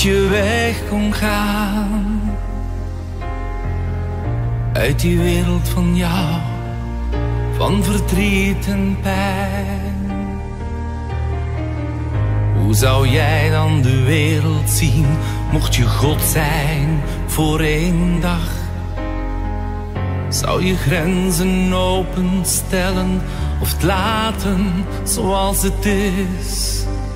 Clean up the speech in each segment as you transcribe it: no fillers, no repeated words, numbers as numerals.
dat je weg kon gaan uit die wereld van jou, van verdriet en pijn. Hoe zou jij dan de wereld zien, mocht je God zijn voor één dag? Zou je grenzen openstellen of het laten zoals het is?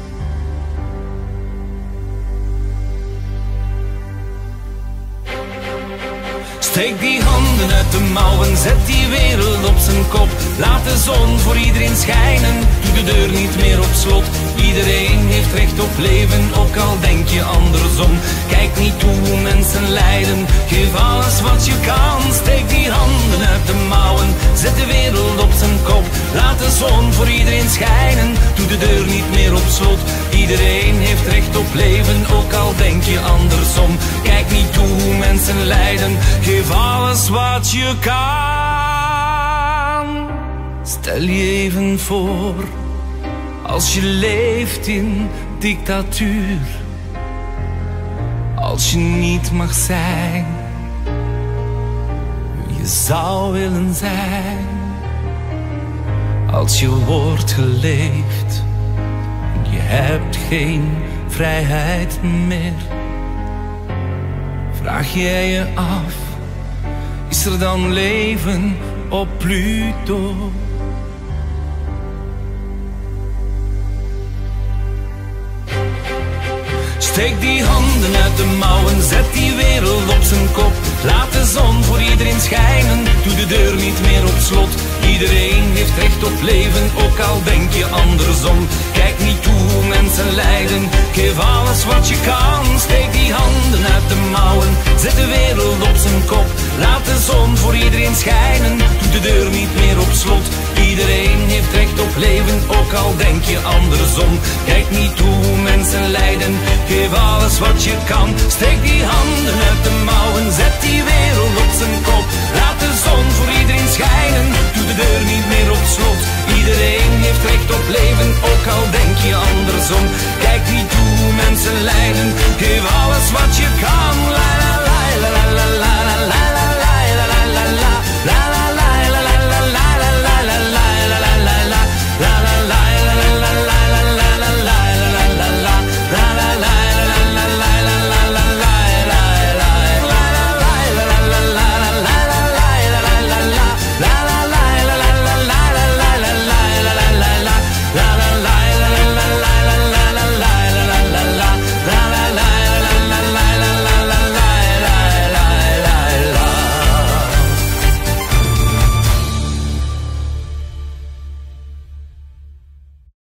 Steek die handen uit de mouwen, zet die wereld op zijn kop. Laat de zon voor iedereen schijnen, doe de deur niet meer op slot. Iedereen heeft recht op leven, ook al denk je andersom. Kijk niet toe hoe mensen lijden, geef alles wat je kan. Steek die handen uit de mouwen, zet de wereld op zijn kop. Laat de zon voor iedereen schijnen, doe de deur niet meer op slot. Iedereen heeft recht op leven, ook al denk je andersom. Kijk niet toe hoe mensen lijden, geef alles wat je kan. Stel je even voor, als je leeft in dictatuur, als je niet mag zijn wie je zou willen zijn, als je wordt geleefd en je hebt geen vrijheid meer. Vraag jij je af, is er dan leven op Pluto? Steek die handen uit de mouwen, zet die wereld op zijn kop. Laat de zon voor iedereen schijnen, doe de deur niet meer op slot. Iedereen heeft recht op leven, ook al denk je andersom. Kijk niet toe hoe mensen lijden, geef alles wat je kan. Steek die handen uit de mouwen, zet de wereld op zijn kop. Laat de zon voor iedereen schijnen, doe de deur niet meer op slot. Iedereen heeft recht op leven, ook al denk je andersom. Kijk niet toe hoe mensen lijden, geef alles wat je kan. Steek die handen uit de mouwen, zet die wereld op zijn kop. Laat de zon voor iedereen schijnen, doe de deur niet meer op slot. Iedereen heeft recht op leven, ook al denk je andersom. Kijk niet toe hoe mensen lijden, geef alles wat je kan. La la la la la la.